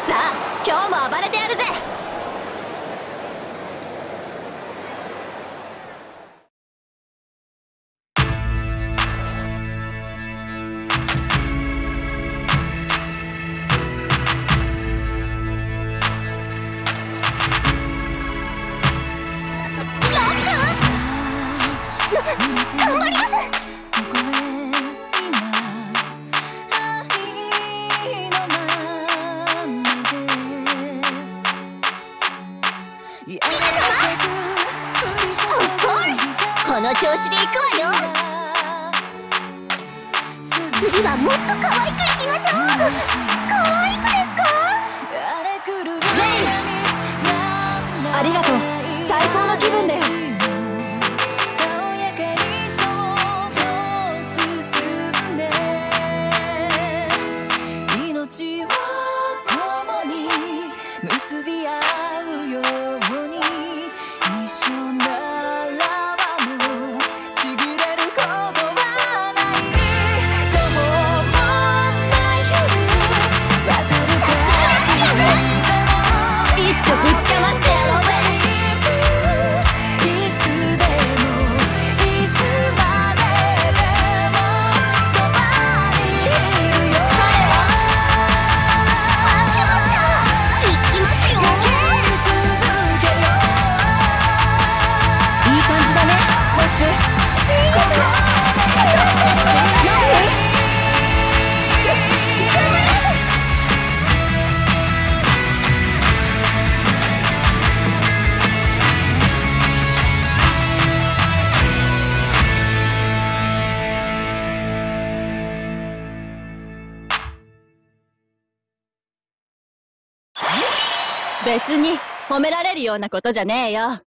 さあ今日も暴れてやるぜ。頑張ります。この調子でいくわよ。次はもっと可愛くいきましょう。可愛くですか？レイ、ありがとう。最高の気分だよ。結び合うように一緒ならばもうちぎれることはないとも思ない夜渡るかいっそぶちかましてやろうぜ。いつでもいつまででもそばにいるよ。別に褒められるようなことじゃねえよ。